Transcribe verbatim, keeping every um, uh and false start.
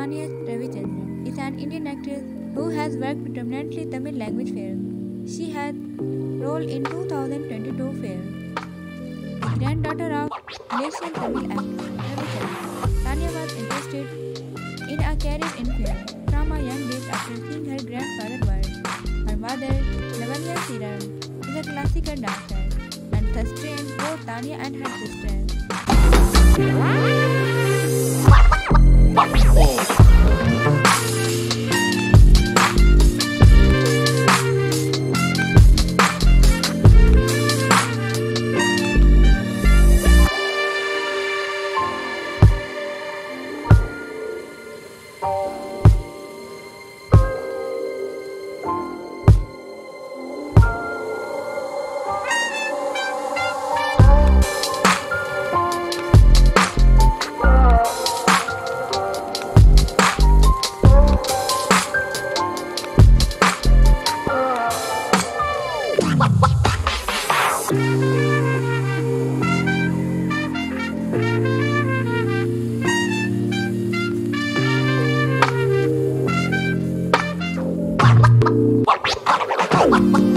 Tanya Ravichandran is an Indian actress who has worked predominantly Tamil language films. She had role in two thousand twenty-two film, the granddaughter of Malaysian Tamil actor Ravichandran. Tanya was interested in a career in film from a young age after seeing her grandfather work. Her mother, Lavanya Siran, is a classical dancer and sustained both Tanya and her sisters. What?